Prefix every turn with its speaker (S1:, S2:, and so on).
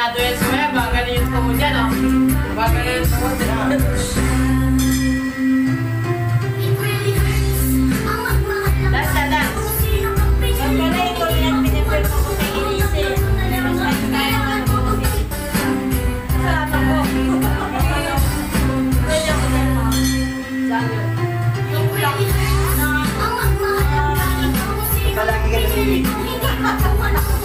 S1: Sigurado yan sumaya. Baka na yung tumo dyan, oh. Baka na yung tumo dyan. Dance na, dance.
S2: Ang pala ito yung pinipil ko kay Elise. Meron sa kaya naman ako kasi. Sa ako. Pwede ako dyan mo. Saan yun? Yung plak na.
S3: Palagi ka na